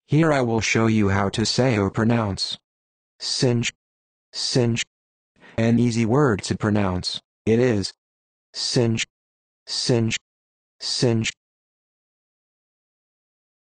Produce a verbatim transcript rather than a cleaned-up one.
Here I will show you how to say or pronounce cinch, cinch. An easy word to pronounce. It is cinch, cinch, cinch.